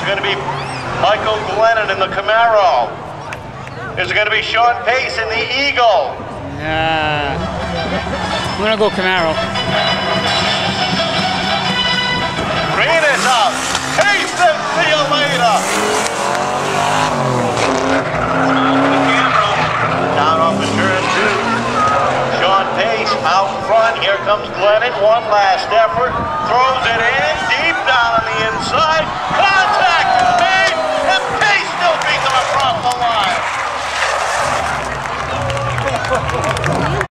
it going to be Michael Glennon in the Camaro? Is it going to be Sean Pace in the Eagle? I'm going to go Camaro. Green is up. Pace says, see you later. Down off the turn two. Sean Pace out front. Here comes Glennon. One last effort. Throws it in.